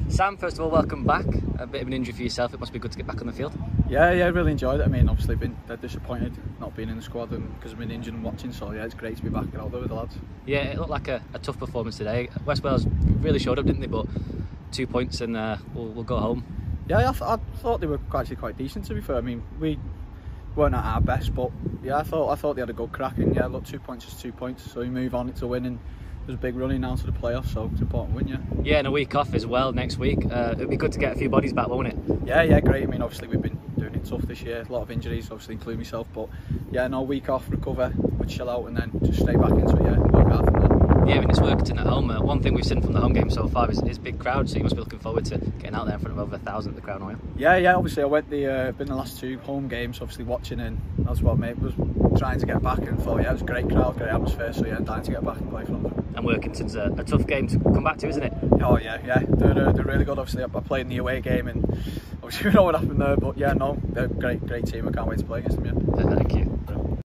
Sam, first of all, welcome back. A bit of an injury for yourself. It must be good to get back on the field. Yeah, I really enjoyed it. I mean, obviously been dead disappointed not being in the squad and because I've been injured and watching, so yeah, it's great to be back out there with the lads. Yeah, it looked like a tough performance today. West Wales really showed up, didn't they? But 2 points and we'll go home. Yeah, I thought they were actually quite decent, to be fair. I mean, we weren't at our best, but yeah, I thought they had a good crack, and yeah, look, 2 points is 2 points, so you move on, it's a win, and there's a big running now to the playoffs, so it's important win, yeah. Yeah, and a week off as well next week. It'd be good to get a few bodies back, won't it? Yeah, great. I mean, obviously we've been doing it tough this year, a lot of injuries, obviously including myself, but yeah, no, week off, recover, we'll chill out, and then just stay back into it, yeah, work hard from that. Yeah, I mean, it's Workington at home. One thing we've seen from the home game so far is big crowd, so you must be looking forward to getting out there in front of over 1,000 at the Crown Royal. Yeah, obviously I went been the last 2 home games, obviously watching, and that's what mate was trying to get back, and thought, yeah, it was a great crowd, great atmosphere, so yeah, dying to get back and play for them. And Workington's a tough game to come back to, isn't it? Oh yeah, they're really good. Obviously I played in the away game, and obviously we know what happened there, but yeah, no, they're a great team. I can't wait to play against them, yeah. Thank you.